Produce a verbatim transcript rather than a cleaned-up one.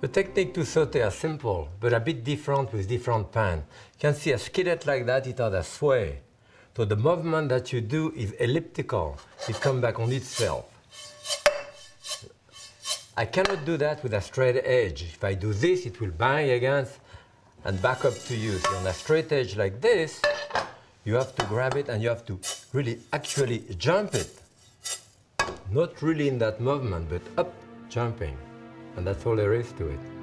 The technique to sauté are simple, but a bit different with different pan. You can see a skillet like that, it has a sway. So the movement that you do is elliptical. It comes back on itself. I cannot do that with a straight edge. If I do this, it will bang against and back up to you. So on a straight edge like this, you have to grab it and you have to really actually jump it. Not really in that movement, but up, jumping. And that's all there is to it.